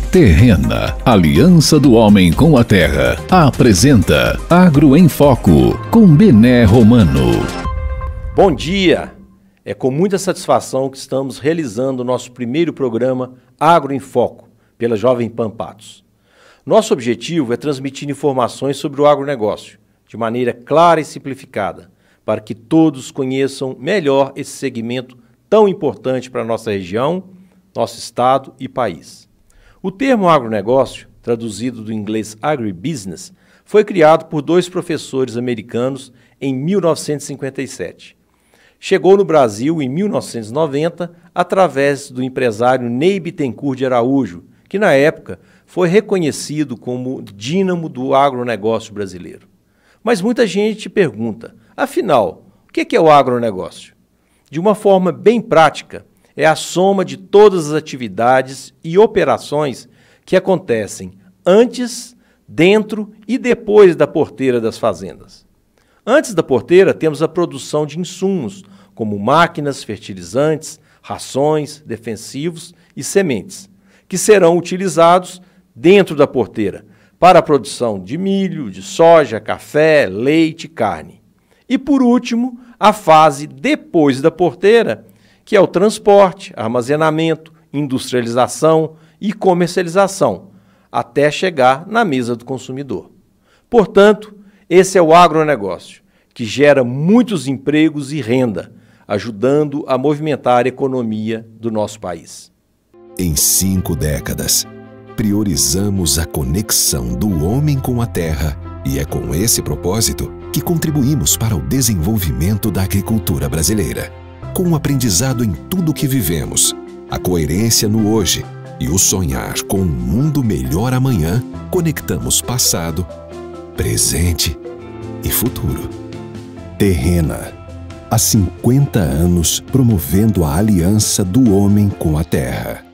Terrena, aliança do homem com a terra, apresenta Agro em Foco, com Bené Romano. Bom dia! É com muita satisfação que estamos realizando o nosso primeiro programa Agro em Foco, pela Jovem Pan Patos. Nosso objetivo é transmitir informações sobre o agronegócio, de maneira clara e simplificada, para que todos conheçam melhor esse segmento tão importante para a nossa região, nosso estado e país. O termo agronegócio, traduzido do inglês agribusiness, foi criado por dois professores americanos em 1957. Chegou no Brasil em 1990 através do empresário Ney Bittencourt de Araújo, que na época foi reconhecido como dínamo do agronegócio brasileiro. Mas muita gente pergunta, afinal, o que é o agronegócio? De uma forma bem prática, é a soma de todas as atividades e operações que acontecem antes, dentro e depois da porteira das fazendas. Antes da porteira, temos a produção de insumos, como máquinas, fertilizantes, rações, defensivos e sementes, que serão utilizados dentro da porteira para a produção de milho, de soja, café, leite e carne. E, por último, a fase depois da porteira, que é o transporte, armazenamento, industrialização e comercialização, até chegar na mesa do consumidor. Portanto, esse é o agronegócio, que gera muitos empregos e renda, ajudando a movimentar a economia do nosso país. Em 5 décadas, priorizamos a conexão do homem com a terra e é com esse propósito que contribuímos para o desenvolvimento da agricultura brasileira. Com o aprendizado em tudo que vivemos, a coerência no hoje e o sonhar com um mundo melhor amanhã, conectamos passado, presente e futuro. Terrena, há 50 anos promovendo a aliança do homem com a terra.